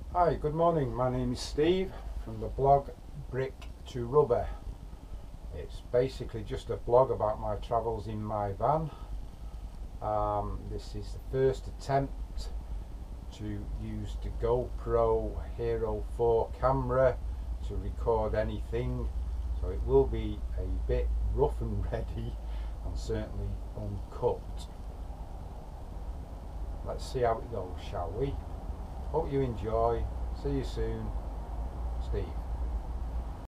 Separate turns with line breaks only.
Hi, good morning. My name is Steve from the blog Brick to Rubber. It's basically just a blog about my travels in my van. This is the first attempt to use the GoPro Hero 4 camera to record anything, so it will be a bit rough and ready and certainly uncut. Let's see how it goes, shall we? Hope you enjoy. See you soon. Steve.